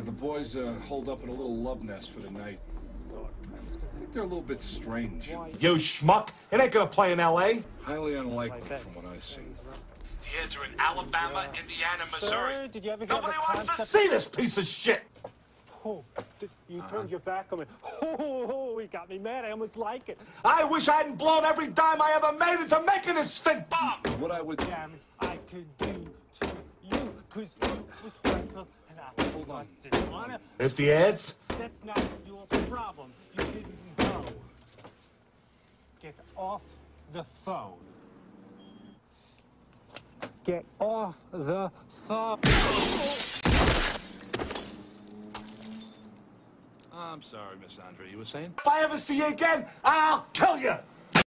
the boys holed up in a little love nest for the night. I think they're a little bit strange. You schmuck! It ain't gonna play in L.A. Highly unlikely from what I see. The heads are in Alabama, Indiana, Missouri. Sir, did you ever hear Nobody the wants to concept? see this piece of shit! Oh, you turned your back on me. Oh, he got me mad. I almost like it. I wish I hadn't blown every dime I ever made into making this stink bomb! What I would... Damn it, I could do to you, because you were special, and I Hold on. didn't want to. There's the ads. That's not your problem. You didn't know. Get off the phone. Get off the phone. I'm sorry, Miss Andre. You were saying? If I ever see you again, I'll kill you!